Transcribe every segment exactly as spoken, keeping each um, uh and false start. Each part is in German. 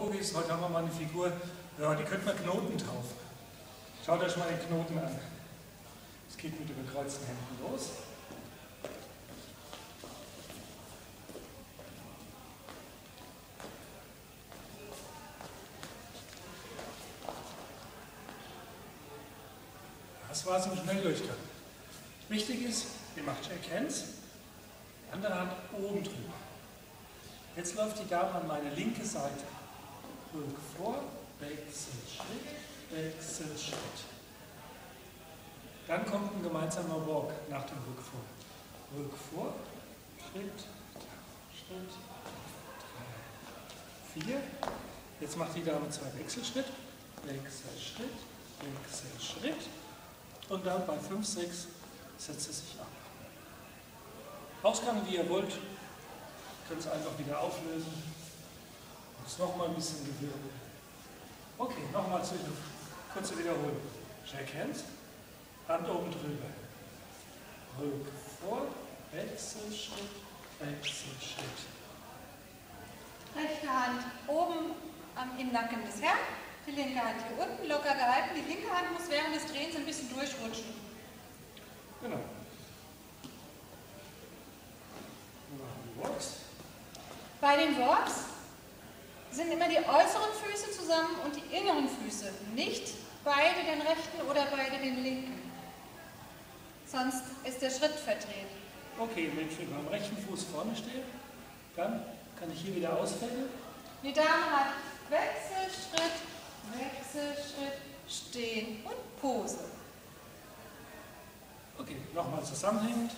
Profis, heute haben wir mal eine Figur, ja, die könnte man Knoten taufen. Schaut euch mal den Knoten an. Es geht mit überkreuzten Händen los. Das war so ein Schnellleuchter. Wichtig ist, ihr macht Jack Hands, die andere Hand oben drüber. Jetzt läuft die Dame an meine linke Seite. Rück vor, Wechselschritt, Wechselschritt. Dann kommt ein gemeinsamer Walk nach dem Rück vor. Rück vor, Schritt, Schritt, drei, vier. Jetzt macht die Dame zwei Wechselschritt, Wechselschritt, Wechselschritt. Und dann bei fünf, sechs setzt sie sich ab. Ausgang, wie ihr wollt. Ihr könnt es einfach wieder auflösen. Und es nochmal ein bisschen gewirbelt. Okay, nochmal zu kurze Wiederholung. Shake Hands, Hand oben drüber. Rück vor, Wechselschritt, Wechselschritt. Rechte Hand oben am, im Nacken des Herrn, die linke Hand hier unten, locker gehalten. Die linke Hand muss während des Drehens ein bisschen durchrutschen. Genau. Wir machen die Walks. Bei den Walks sind immer die äußeren Füße zusammen und die inneren Füße. Nicht beide den rechten oder beide den linken. Sonst ist der Schritt verdreht. Okay, wenn ich mit meinem rechten Fuß vorne stehe, dann kann ich hier wieder ausfällen. Die Dame hat Wechselschritt, Wechselschritt, stehen und Pose. Okay, nochmal zusammenhängend.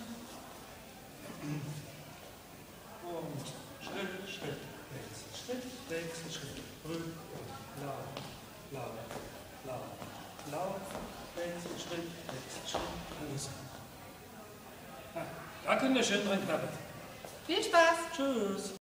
Und Schritt, Schritt, Wechsel, Schritt, Wechsel, Schritt, Rück, Lauf, Lauf, Lauf, Lauf, Wechsel, Schritt, Wechsel, Schritt, Pose. Ah, da könnt ihr schön dran knabbern. Viel Spaß! Tschüss!